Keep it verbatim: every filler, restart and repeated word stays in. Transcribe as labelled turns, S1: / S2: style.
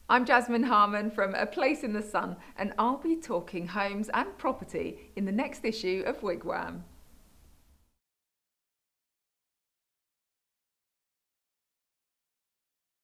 S1: I'm Jasmine Harman from A Place in the Sun, and I'll be talking homes and property in the next issue of Wigwam.